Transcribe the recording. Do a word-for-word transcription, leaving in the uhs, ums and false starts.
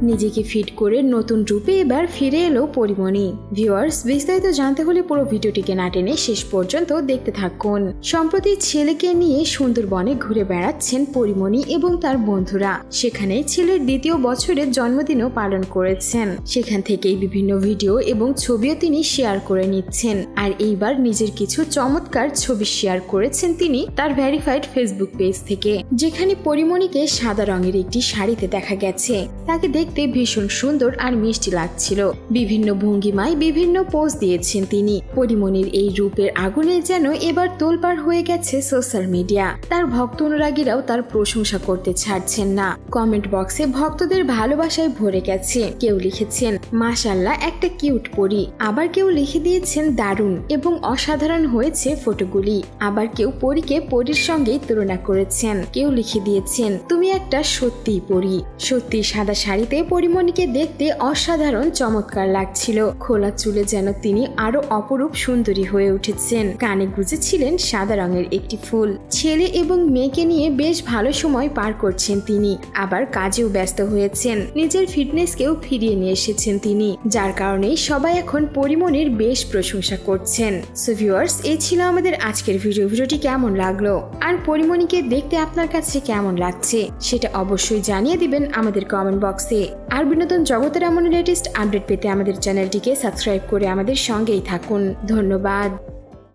নিজেকে ফিট করে নতুন রূপে এবার ফিরে এলো পরিমণি। ভিউয়ার্স, বিস্তারিত জানতে হলে পুরো ভিডিওটিকে না টেনে শেষ পর্যন্ত দেখতে থাকুন। সম্প্রতি ছেলেকে নিয়ে সুন্দরবনে ঘুরে বেড়াচ্ছেন পরিমণি এবং তার বন্ধুরা। সেখানে ছেলের দ্বিতীয় বছরের জন্মদিনও পালন করেছেন। সেখান থেকেই বিভিন্ন ভিডিও এবং ছবিও তিনি শেয়ার করে নিচ্ছেন। আর এইবার নিজের কিছু চমৎকার ছবি শেয়ার করেছেন তিনি তার ভেরিফাইড ফেসবুক পেজ থেকে, যেখানে পরিমণিকে সাদা রঙের একটি শাড়িতে দেখা গেছে। তাকে দেখতে ভীষণ সুন্দর আর মিষ্টি লাগছিল। বিভিন্ন ভঙ্গিমায় বিভিন্ন পোজ দিয়েছেন তিনি। পরিমণির এই রূপের আগুনে যেন এবার তোলপাড় হয়ে গেছে সোশ্যাল মিডিয়া। তার ভক্ত অনুরাগীরাও তার প্রশংসা করতে ছাড়ছেন না। কমেন্ট বক্সে ভক্তদের ভালোবাসায় ভরে গেছে। কেউ লিখেছেন মাশাআল্লাহ একটা কিউট পরি, আবার কেউ লিখে দিয়েছেন দারুণ এবং অসাধারণ হয়েছে ফটোগুলি। আবার কেউ পরীকে পরীর সঙ্গেই তুলনা করেছেন। কেউ লিখে দিয়েছেন তুমি একটা সত্যিই পরি। সত্যি সাদা শাড়িতে পরিমণিকে দেখতে অসাধারণ চমৎকার লাগছিল। খোলা চুলে যেন তিনি আরো অপরূপ সুন্দরী হয়ে উঠেছেন। কানে গুজেছিলেন সাদা রঙের একটি ফুল। ছেলে এবং মেয়েকে নিয়ে বেশ ভালো সময় পার করছেন তিনি। আবার কাজেও ব্যস্ত হয়েছেন। নিজের ফিটনেসকেও ফিরিয়ে নিয়ে এসেছেন তিনি, যার কারণে সবাই এখন পরিমণির বেশ প্রশংসা করছেন। সো ভিউয়ার্স, এই ছিল আমাদের আজকের ভিডিও। ভিডিওটি কেমন লাগলো আর পরিমণিকে দেখতে আপনার কাছে কেমন লাগছে সেটা অবশ্যই জানিয়ে দিবেন আমাদের কমেন্ট বক্সে। আর বিনোদন জগতের এমন লেটেস্ট আপডেট পেতে আমাদের চ্যানেলটিকে সাবস্ক্রাইব করে আমাদের সঙ্গেই থাকুন। ধন্যবাদ।